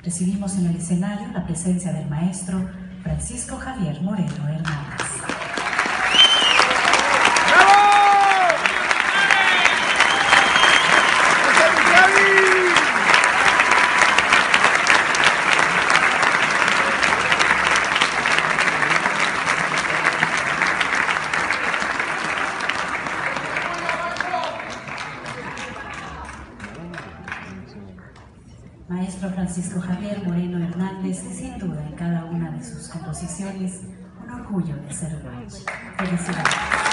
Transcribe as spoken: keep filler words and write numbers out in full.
Recibimos en el escenario la presencia del maestro Francisco Javier Moreno Hernández. Maestro Francisco Javier Moreno Hernández, sin duda en cada una de sus composiciones, un orgullo de ser guache. Felicidades.